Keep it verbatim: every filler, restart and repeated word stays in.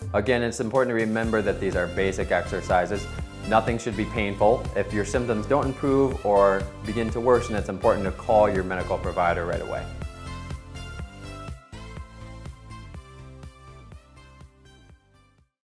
Again, it's important to remember that these are basic exercises. Nothing should be painful. If your symptoms don't improve or begin to worsen, it's important to call your medical provider right away.